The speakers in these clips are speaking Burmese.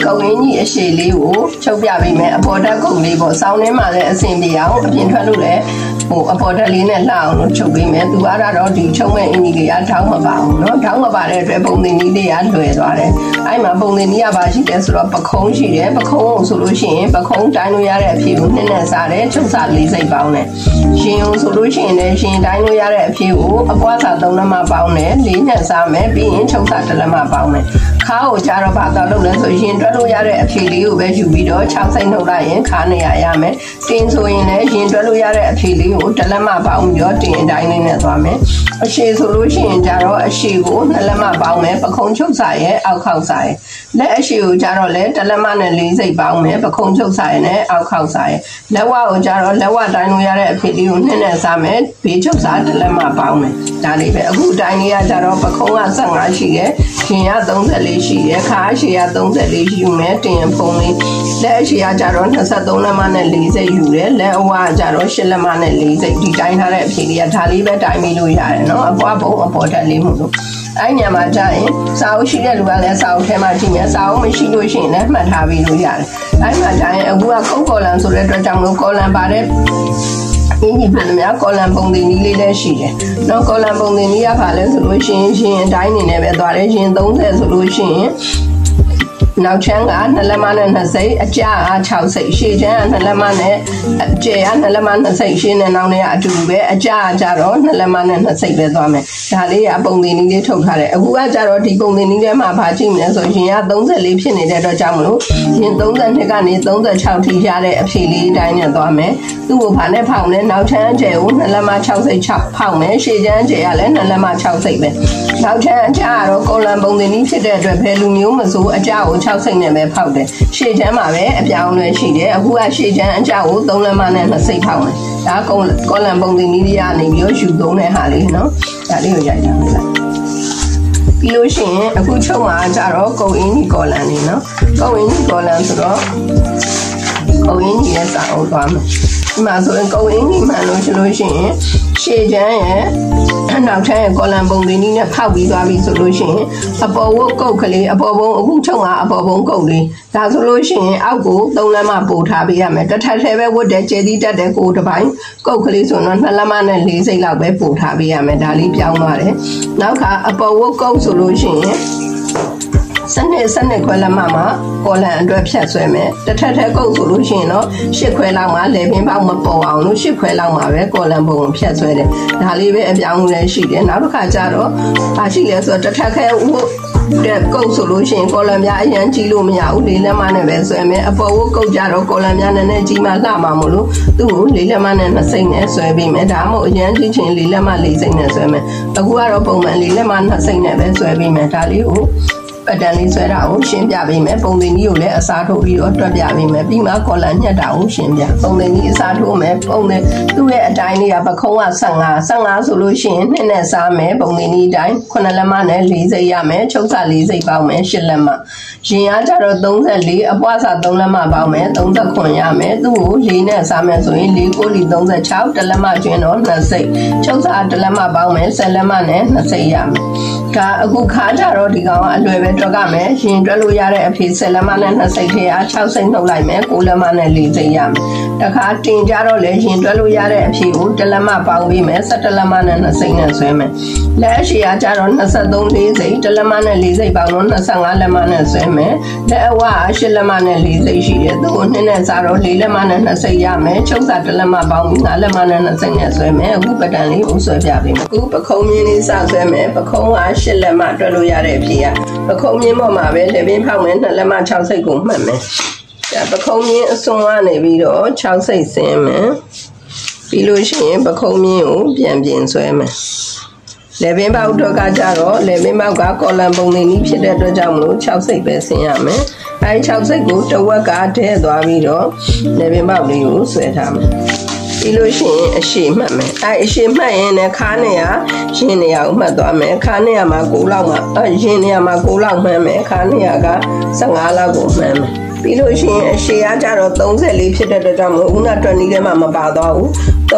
ကုံရင်းကြီးအရှိလေးကိုချုပ်ပြပေးမယ်အပေါ်ဓာတ်ကုံလေးပေါ့စောင်းထဲမှာလည်းအဆင်ပြေအောင်အပြင်ထွက်လို့လည်းအပေါ်ဓာတ်လေးနဲ့လှအောင်လို့ချုပ်ပေးမယ်သူကတော့ဒီချုပ်မဲ့အင်ကြီးတွေကထောင်းမပါဘူးเนาะထောင်းမပါတဲ့အတွက်ပုံသင်နည်းလေးကလွယ်သွားတယ်အဲ့မှာပုံသင်နည်းကပါရှိတယ်ဆိုတော့ပခုံးရှိတယ်ပခုံးကိုဆိုလို့ရှိရင်ပခုံးတိုင်းလို့ရတဲ့အဖြေကိုနှစ်နဲ့စားတယ်ချုပ်စာ၄စိတ်ပေါင်းတယ်ရှင်ုံဆိုလို့ရှိရင်လည်းရှင်တိုင်းလို့ရတဲ့အဖြေကိုအပွားစာ၃လက်မပေါင်းတယ်၄နဲ့စားမယ်ပြီးရင်ချုပ်စာ၁လက်မပေါင်းတယ်ခါကိုကြတော့ဘာတော့လုပ်လဲဆိုရင်တွက်လို့ရတဲ့အဖြေလေးကိုပဲယူပြီးတော့6စိတ်နှုတ်လိုက်ရင်ခါနေရမယ်တင်းဆိုရင်လည်းရင်တွက်လို့ရတဲ့အဖြေလေးကို1လက်မပေါင်းပြီးတော့တင်းအတိုင်းလေးနဲ့သွားမယ်အရှိဆိုလို့ရှိရင်ကြတော့အရှိကို2လက်မပေါင်းမယ်ပခုံးချုပ်စာရဲ့အောက်ခေါက်စာရဲ့လက်အရှိကိုကြတော့လည်း1လက်မနဲ့4စိတ်ပေါင်းမယ်ပခုံးချုပ်စာရဲ့နဲ့အောက်ခေါက်စာရဲ့လက်ဝကိုကြတော့လက်ဝတိုင်းလို့ရတဲ့အဖြေလေးကို2နဲ့စားမယ်ဘေးချုပ်စာ1လက်မပေါင်းမယ်ဒါလေးပဲအခုတိုင်းလေးကကြတော့ပခုံးက15ရှိတယ်ရှင်က34ရှိတယ်ခါအရှိက34ယူမယ်တင်ဖုံးလေးလက်အရှိကကြတော့23လက်မနဲ့4စိတ်ယူတယ်လက်အဝကကြတော့8လက်မနဲ့4စိတ်ဒီတိုင်းထားတဲ့အဖြေလေးကဒါလေးပဲတိုင်းပြီးလို့ရတယ်နော်အပွားပုံအပေါ်တက်လေးမို့လို့အဲ့ညမှာကြာရင်စာအုပ်ရှိတဲ့လူကလည်းစာအုပ်ထဲမှာကြည့်မယ်စာအုပ်မရှိလို့ရှိရင်လည်းမှတ်ထားပြီးလို့ရတယ်အဲ့မှာကြာရင်အခုကခုတ်ကော်လန်ဆိုတဲ့အတွက်ကြောင့်လို့ကော်လန်ပါတဲ့အင်းကြီးပြန်များကော်လန်ပုံသင်နည်းလေးလည်းရှိတယ်။နော်ကော်လန်ပုံသင်နည်းကဘာလဲဆိုလို့ရှိရင်ရှင်အတိုင်းနေနဲ့ပဲသွားတယ်ရှင်30ဆိုလို့ရှိရင်နောက်ချမ်းက2လက်မနဲ့2စိတ်အကျက6စိတ်ရှေ့ချမ်းက2လက်မနဲ့အကျယ်က2လက်မ2စိတ်ရှေ့နဲ့နောက်နဲ့အတူတူပဲအကျကကြတော့2လက်မနဲ့2စိတ်ပဲသွားမယ်ဒါလေးကပုံသင်နည်းလေးထုတ်ထားတယ်အခုကကြတော့ဒီပုံသင်နည်းထဲမှာဘာကြည့်မလဲဆိုရင်က34ဖြစ်နေတဲ့အတွက်ကြောင့်မလို့ရင်32ကနေ36ထိရတဲ့အဖြေလေးအတိုင်းနဲ့သွားမယ်သူ့ကိုဘာနဲ့ဖောက်လဲနောက်ချမ်းအကျယ်ကို2လက်မ6စိတ်6ဖောက်မယ်ရှေ့ချမ်းအကျယ်ကလည်း2လက်မ6စိတ်ပဲနောက်ချမ်းအကျကတော့ကော်လန်ပုံသင်နည်းဖြစ်တဲ့အတွက်ဘယ်လူမျိုးမဆိုအကျကို6စိတ်နဲ့ပဲဖောက်တယ်ရှေ့ချမ်းမှာပဲအပြောင်းလဲရှိတယ်အခုကရှေ့ချမ်းအကျကို3လက်မနဲ့2စိတ်ဖောက်တယ်ဒါကော်လန်ပုံသင်နည်းလေးကနေပြီးတော့ယူသုံးတဲ့ဟာလေးနော်ဒါလေးကိုရိုက်ထားလိုက်ပြီးလို့ရှိရင်အခုချုပ်မှာကြတော့ကုံအင်းကြီးကော်လန်လေးနော်ကုံအင်းကြီးကော်လန်ဆိုတော့ကုံအင်းကြီးရဲ့စာအုပ်သွားမယ်ဒီမှာဆိုရင်ကုံအင်းကြီးမှန်လို့ရှိလို့ရှိရင်ရှေ့ချမ်းရဲ့နောက်ချမ်းရဲ့ကော်လန်ပုံသင်နည်းနဲ့ဖောက်ပြီးသွားပြီဆိုလို့ရှိရင်အပေါ်ဝုတ်ကုတ်ကလေးအပေါ်ဘုံအခုချုပ်မှာအပေါ်ဘုံကုတ်လေးဒါဆိုလို့ရှိရင်အောက်ကို3လက်မပို့ထားပေးရမယ်တစ်ထပ်ထဲပဲဝတ်တဲ့ကျဲသီးတက်တဲ့ကိုတစ်ပိုင်းကုတ်ကလေးဆိုတော့2လက်မနဲ့4စိတ်လောက်ပဲပို့ထားပေးရမယ်ဒါလေးပြောင်းသွားတယ်နောက်ခါအပေါ်ဝုတ်ကုတ်ဆိုလို့ရှိရင်စနစ်ခွဲလက်မမှာကော်လန်အတွက်ဖြတ်ဆွဲမယ်တစ်ထပ်ထဲကုတ်ဆိုလို့ရှိရင်တော့8ခွဲလောက်မှာလေပင်ပေါက်မပေါ်အောင်လို့8ခွဲလောက်မှာပဲကော်လန်ပုံကိုဖြတ်ဆွဲတယ်ဒါလေးပဲအပြောင်းလဲရှိတယ်နောက်တစ်ခါကျတော့ဘာရှိလဲဆိုတော့တစ်ထပ်ခဲတဲ့ကုတ်ဆိုလို့ရှိရင်ကော်လန်များအရန်ကြီးလို့မရဘူး၄လက်မနဲ့ပဲဆွဲမယ်အပေါ်ဝုတ်ကုတ်ကြတော့ကော်လန်များနည်းနည်းကြီးမှလှမှာမို့လို့သူ့ကို၄လက်မနဲ့2စိတ်နဲ့ဆွဲပြီးမယ်ဒါမှမဟုတ်အရန်ကြီးချင်၄လက်မ4စိတ်နဲ့ဆွဲမယ်အခုကတော့ပုံမှန်၄လက်မ2စိတ်နဲ့ပဲဆွဲပြီးမယ်ဒါလေးကိုပတ်တန်လေးဆွဲတာကိုရှင်းပြပေးမယ်ပုံသင်ကြီးကိုလည်းအစားထိုးပြီးတော့တွက်ပြပေးမယ်ပြီးမှကော်လန်ညှက်တာကိုရှင်းပြပုံသင်ကြီးအစားထိုးမယ်ပုံသင်သူ့ရဲ့အတိုင်းလေးကပခုံးက15ဆိုလို့ရှိရင်2နဲ့စားမယ်ပုံသင်ကြီးအတိုင်း9လက်မနဲ့4စိတ်ရမယ်ချုပ်စာ4စိတ်ပေါင်းမယ်8လက်မရင်အားကြတော့34အပွားစာ3လက်မပေါင်းမယ်39ရမယ်သူ့ကို4နဲ့စားမယ်ဆိုရင်4 9 36တစ်လက်မကျွင်းတော့2စိတ်ချုပ်စာ1လက်မပေါင်းမယ်10လက်မနဲ့2စိတ်ရမယ်ဒါအခုခါကြတော့ဒီကောင်ကအလွယ်ပဲတွက်ကမယ်ရင်တွက်လို့ရတဲ့အဖြေ10လက်မနဲ့2စိတ်ထဲအား6စိတ်နှုတ်လိုက်မယ်9လက်မနဲ့4စိတ်ရမယ်တခါတင်ကြတော့လေရင်တွက်လို့ရတဲ့အဖြေကို1လက်မပေါင်းပြီးမယ်17လက်မနဲ့2စိတ်နဲ့ဆွဲမယ်လက်အရှိအားကြတော့23 4စိတ်1လက်မနဲ့4စိတ်ပေါင်းတော့25လက်မနဲ့ဆွဲမယ်လက်အဝ8လက်မနဲ့4စိတ်ရှိတယ်သူ့ကို2နဲ့စားတော့4လက်မနဲ့2စိတ်ရမယ်ချုပ်စာ1လက်မပေါင်းပြီး5လက်မနဲ့2စိတ်နဲ့ဆွဲမယ်အခုပတန်လေးကိုဆွဲပြပေးမယ်အခုပခုံးမြင်းလေးစဆွဲမယ်ပခုံးက8လက်မတွက်လို့ရတဲ့အဖြေကပခုံးမြင်းပေါ်မှာပဲလက်ပင်ဖောက်မယ်2လက်မ6စိတ်ကိုမှတ်မယ်ပခုံးမြင်းအစွန်ကနေပြီးတော့6စိတ်ဆင်းမယ်ပြီးလို့ရှိရင်ပခုံးမြင်းကိုပြန်ပြင်ဆွဲမယ်လေပင်ပေါက်တော့ကကြတော့လေပင်ပေါက်ကကော်လန်ပုံသင်နည်းဖြစ်တဲ့အတွက်ကြောင့်မလို့6စိတ်ပဲဆင်းရမယ်အဲဒီ6စိတ်ကိုတစ်ဝက်ကထဲသွားပြီးတော့လေပင်ပေါက်လေးကိုဆွဲထားမယ်ပြီးလို့ရှိရင်အရှိမှတ်မယ်အရှိမှတ်ရင်လည်းခါနေရရင်နေရကိုမှတ်သွားမယ်ခါနေရမှာ9လောက်မှာရင်နေရမှာ9လောက်မှတ်မယ်ခါနေရက15လောက်ကိုမှတ်မယ်ပြီးလို့ရှိရင်အရှိရကြတော့34ဖြစ်တဲ့အတွက်ကြောင့်မို့ဦးနာတွက်နည်းထဲမှာမပါသွားဘူး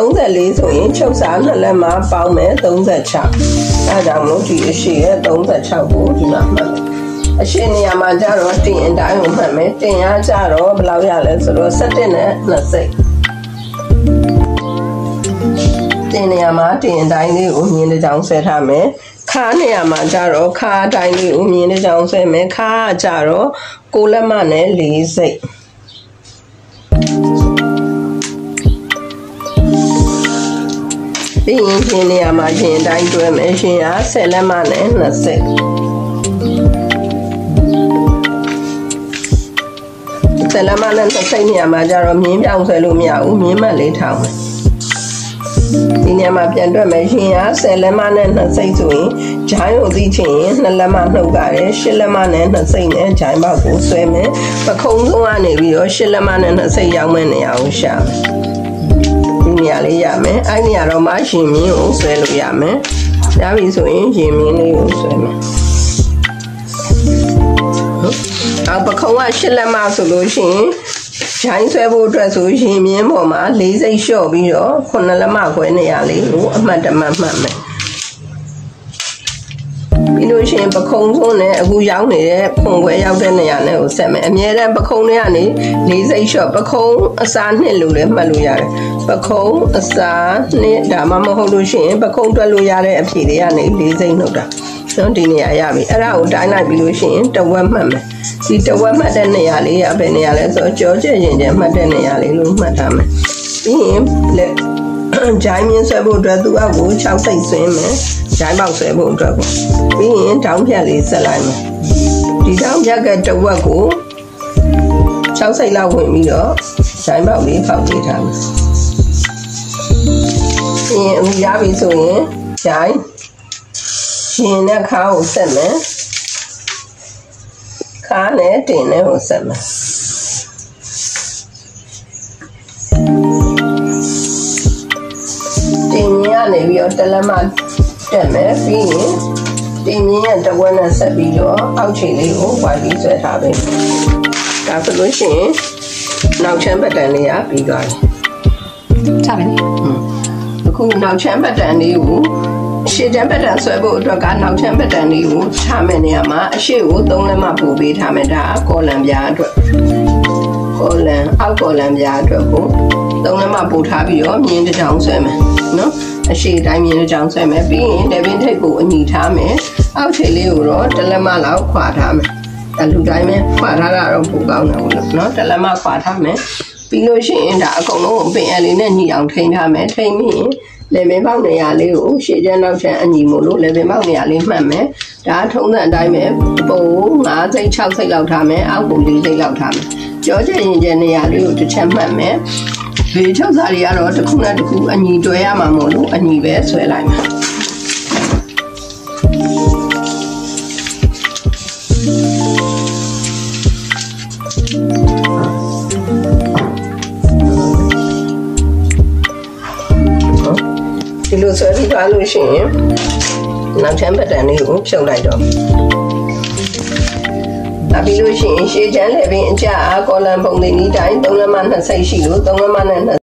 34ဆိုရင်ချုပ်စာ2လက်မှာပေါင်းမယ်36အဲဒါကြောင့်မို့ဒီအရှိရ36ကိုဒီမှာမှတ်မယ်အရှင်းနေရာမှာကြတော့တင်အတိုင်းကိုမှတ်မယ်တင်ရကြတော့ဘယ်လောက်ရလဲဆိုတော့17နဲ့2စိတ်တင်နေရာမှာတင်အတိုင်းလေးကိုမြင်းတစ်ချောင်းဆွဲထားမယ်ခါနေရာမှာကြတော့ခါအတိုင်းလေးကိုမြင်းတစ်ချောင်းဆွဲမယ်ခါကကြတော့6လက်မနဲ့4စိတ်ပြီးရင်ရှင်နေရာမှာရှင်အတိုင်းတွဲမယ်ရှင်က10လက်မနဲ့2စိတ်10လက်မနဲ့2စိတ်နေရာမှာကြတော့မြင်းပြောင်းဆွဲလို့မရဘူးမြင်းမှတ်လေးထောင်မယ်ဒီနေရာမှာပြန်တွက်မယ်ရှင်က10လက်မနဲ့2စိတ်ဆိုရင်ဂျိုင်းကိုသိချင်ရင်2လက်မနှုတ်ရတယ်10လက်မနဲ့2စိတ်နဲ့ဂျိုင်းပေါက်ကိုဆွဲမယ်ပခုံးဆုံးကနေပြီးတော့10လက်မနဲ့2စိတ်ရောက်မဲ့နေရာကိုရှာမယ်နေရာလေးရမယ်အဲ့နေရာတော့မှရှင်မြင်းကိုဆွဲလို့ရမယ်ရပြီဆိုရင်ရှင်မြင်းလေးကိုဆွဲမယ်အော်ပခုံးက8လက်မဆိုလို့ရှိရင်ဂျိုင်းဆွဲဖို့အတွက်ဆိုရှင်မြင်းပေါ်မှာ4စိတ်လျှော့ပြီးတော့9လက်မခွဲနေရာလေးကိုအမှတ်တမှတ်မှတ်မယ်ပြီးလို့ရှိရင်ပခုံးဆုံးနဲ့အခုရောက်နေတဲ့ခွန်ခွဲရောက်တဲ့နေရာနဲ့ကိုဆက်မယ်အမြဲတမ်းပခုံးတွေကနေ4စိတ်လျှော့ပခုံးအစား2လို့လည်းမှတ်လို့ရတယ်ပခုံးအစား2ဒါမှမဟုတ်လို့ရှိရင်ပခုံးတွက်လို့ရတဲ့အဖြေတွေကနေ4စိတ်နှုတ်တာနော်ဒီနေရာရပြီအဲ့ဒါကိုတိုင်းလိုက်ပြီးလို့ရှိရင်တဝက်မှတ်မယ်ဒီတဝက်မှတ်တဲ့နေရာလေးကဘယ်နေရာလဲဆိုတော့ကြောကျရင်ကျမှတ်တဲ့နေရာလေးလို့မှတ်ထားမယ်ပြီးရင်လက်ဂျိုင်းမြင်းဆွဲဖို့အတွက်သူ့အောက်ကို6စိတ်ဆွင်းမယ်ဂျိုင်းပေါက်ဆွဲဖို့အတွက်ကိုပြီးရင်တောင်းဖြတ်လေးဆက်လိုက်မယ်ဒီတောင်းဖြတ်ကတဝက်ကို6စိတ်လောက်ဝင်ပြီးတော့ဂျိုင်းပေါက်လေးဖောက်ပေးထားမယ်ပြီးရင်အခုရပြီဆိုရင်ဂျိုင်းရှင်နဲ့ခါကိုဆက်မယ်ခါနဲ့တင်နဲ့ကိုဆက်မယ်တင်မြင်းကနေပြီးတော့တလက်မတက်မယ်ပြီးရင်တင်မြင်းရဲ့တဝက်နဲ့ဆက်ပြီးတော့အောက်ခြေလေးကိုဝိုင်းပြီးဆွဲထားပေးဒါဆိုလို့ရှိရင်နောက်ချမ်းပတ်တန်လေးကပြီးသွားပြီချမယ်အခုနောက်ချမ်းပတ်တန်လေးကိုရှေ့ချမ်းပတ်တန်ဆွဲဖို့အတွက်ကနောက်ချမ်းပတ်တန်လေးကိုချမယ်နေရာမှာအရှေ့ကို3လက်မပို့ပေးထားမယ်ဒါကကော်လံပြားအတွက်ကော်လံအောက်ကော်လံပြားအတွက်ကို3လက်မပို့ထားပြီးတော့မြင်းတစ်ချောင်းဆွဲမယ်နော်အရှေ့တိုင်းမြင်းတစ်ချောင်းဆွဲမယ်ပြီးရင်လက်ပင်ထိပ်ကိုအညီထားမယ်အောက်ခြေလေးကိုတော့1လက်မလောက်ခွာထားမယ်ဒါလူတိုင်းပဲခွာထားတာတော့ပိုကောင်းတယ်ဟုတ်လားနော်1လက်မခွာထားမယ်ပြီးလို့ရှိရင်ဒါအကုန်လုံးပင်အလေးနဲ့ညီအောင်ထိန်းထားမယ်ထိန်းပြီးရင်လေပင်ပေါက်နေရာလေးကိုရှေ့ကျနောက်ချမ်းအညီမို့လို့လေပင်ပေါက်နေရာလေးမှတ်မယ်ဒါထုံးတဲ့အတိုင်းပဲပုံ5စိတ်6စိတ်လောက်ထားမယ်အောက်ကို4စိတ်လောက်ထားမယ်ကြောကျရင်ကျနေရာလေးကိုတစ်ချက်မှတ်မယ်ဒီချုပ်စာတွေကတော့တစ်ခုနဲ့တစ်ခုအညီတွဲရမှာမို့လို့အညီပဲဆွဲလိုက်မယ်ဒီလိုဆွဲပြီးသွားလို့ရှိရင်နောက်ချမ်းပတ်တန်လေးကိုဖြုတ်လိုက်တော့နောက်ပြီးလို့ရှိရင်ရှေ့ချမ်းလည်းပင်အကြကော်လံပုံလေးနီးတိုင်း3လက်မ2စိတ်ရှိလို့3လက်မနဲ့